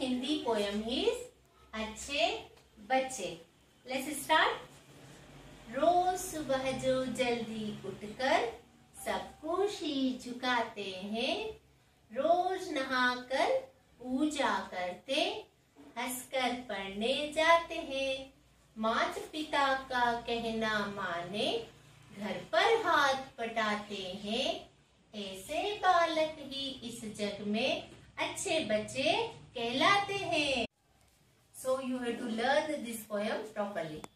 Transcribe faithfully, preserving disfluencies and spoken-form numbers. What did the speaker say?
Hindi poem is अच्छे बच्चे. Let's start. रोज सुबह जो जल्दी उठकर सबको शीश झुकाते हैं, रोज नहाकर पूजा करते, हंसकर पढ़ने जाते हैं, माता पिता का कहना माने, घर पर हाथ पटाते हैं, ऐसे बालक ही इस जग में अच्छे बच्चे कहलाते हैं. So you have to learn this poem properly.